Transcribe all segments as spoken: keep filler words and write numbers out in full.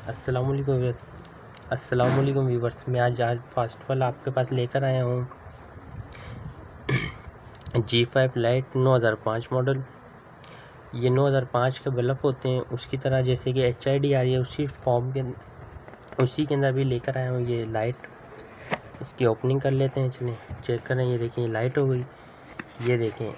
अस्सलामुअलैकुम व्यूअर्स अस्सलामुअलैकुम व्यूअर्स मैं आज आज फर्स्ट ऑफ ऑल आपके पास लेकर आया हूँ जी फाइव लाइट नौ हज़ार पाँच मॉडल। ये नौ हज़ार पाँच के बल्ब होते हैं, उसकी तरह जैसे कि एच आई डी आ रही है उसी फॉर्म के उसी के अंदर भी लेकर आया हूँ ये लाइट। इसकी ओपनिंग कर लेते हैं, चलिए चेक करें। ये देखें, ये लाइट हो गई। ये देखें,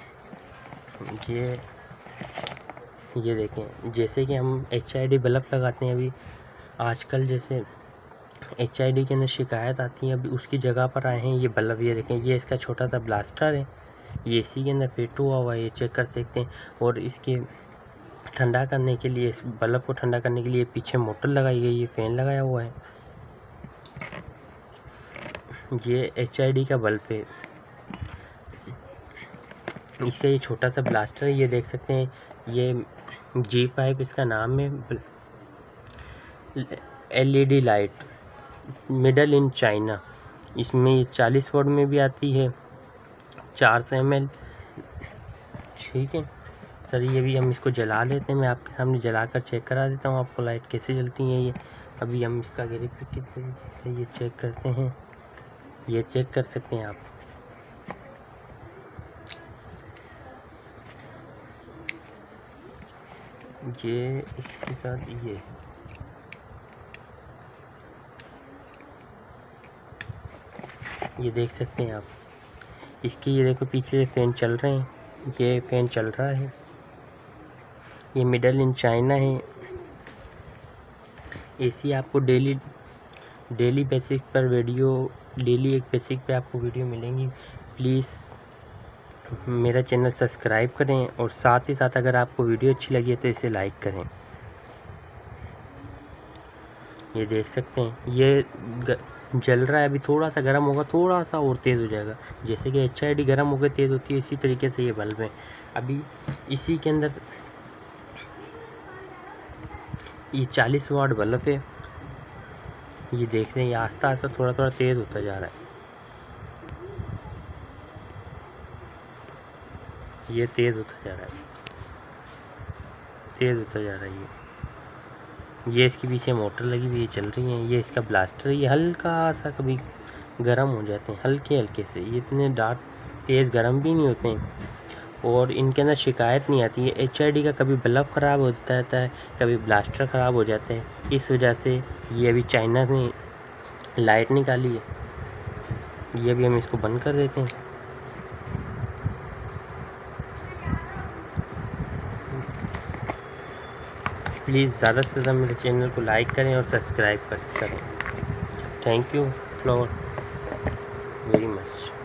ये ये देखें जैसे कि हम एच आई डी बल्ब लगाते हैं अभी आजकल, जैसे एच आई डी के अंदर शिकायत आती है, अभी उसकी जगह पर आए हैं ये बल्ब। ये देखें, ये इसका छोटा सा ब्लास्टर है, ये इसी के अंदर फिट हुआ हुआ है, ये चेक कर सकते हैं। और इसके ठंडा करने के लिए, इस बल्ब को ठंडा करने के लिए पीछे मोटर लगाई गई है, फैन लगाया हुआ है। ये एच आई डी का बल्ब है, इसका ये छोटा सा ब्लास्टर है, ये देख सकते हैं। ये जी फाइव इसका नाम है। L E D light middle in China. इसमें चालीस वोल्ट में भी आती है, चार सौ एम एल। ठीक है सर, ये भी हम इसको जला लेते हैं। मैं आपके सामने जला कर चेक करा देता हूँ आपको लाइट कैसे जलती है। ये अभी हम इसका वेरिफिकेशन ये चेक करते हैं, ये चेक कर सकते हैं आप। ये इसके साथ ये ये देख सकते हैं आप। इसकी ये देखो पीछे से फैन चल रहे हैं, ये फैन चल रहा है। ये मिडल इन चाइना है। एसी आपको डेली डेली बेसिक पर वीडियो डेली एक बेसिक पे आपको वीडियो मिलेंगी। प्लीज़ मेरा चैनल सब्सक्राइब करें और साथ ही साथ अगर आपको वीडियो अच्छी लगी है तो इसे लाइक करें। ये देख सकते हैं, ये जल रहा है। अभी थोड़ा सा गर्म होगा, थोड़ा सा और तेज़ हो जाएगा। जैसे कि एच आई डी गर्म होकर तेज़ होती है, इसी तरीके से ये बल्ब है। अभी इसी के अंदर ये चालीस वाट बल्ब है। ये देख रहे हैं, ये आस्ता आस्ता थोड़ा थोड़ा तेज़ होता जा रहा है। ये तेज़ होता जा रहा है, तेज़ होता जा रहा है। ये ये इसके पीछे मोटर लगी हुई है, चल रही है। ये इसका ब्लास्टर है, ये हल्का सा कभी गर्म हो जाते हैं, हल्के हल्के से। ये इतने डार्क तेज़ गर्म भी नहीं होते हैं और इनके अंदर शिकायत नहीं आती है। एच आई डी का कभी बल्ब ख़राब हो जाता है, कभी ब्लास्टर ख़राब हो जाता है। इस वजह से ये अभी चाइना ने लाइट निकाली है। ये भी हम इसको बंद कर देते हैं। प्लीज़ ज़्यादा से ज़्यादा मेरे चैनल को लाइक करें और सब्सक्राइब करें। Thank you for very much.